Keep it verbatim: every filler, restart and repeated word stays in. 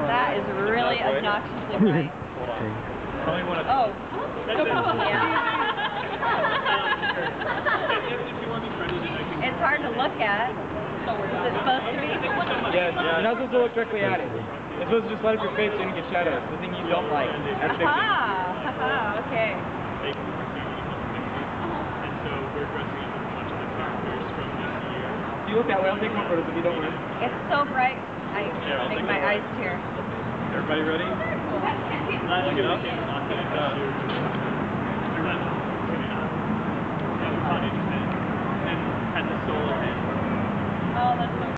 That is really obnoxiously bright. Oh. Yeah. It's hard to look at. Is it supposed to be? Yes, you're not supposed to look directly at it. You're supposed to just light up your face so you don't get shadows. The thing you don't like. That's fixing. Aha! Aha, okay. And so we're dressing up a bunch of the characters from this year. If you look that way, I'll take more photos if you don't mind. It's so bright, I Yeah, make my eyes tear. Everybody ready? Last year we came off this year. Or not, maybe not. Yeah, we caught it and had the solar hand. Oh, that's so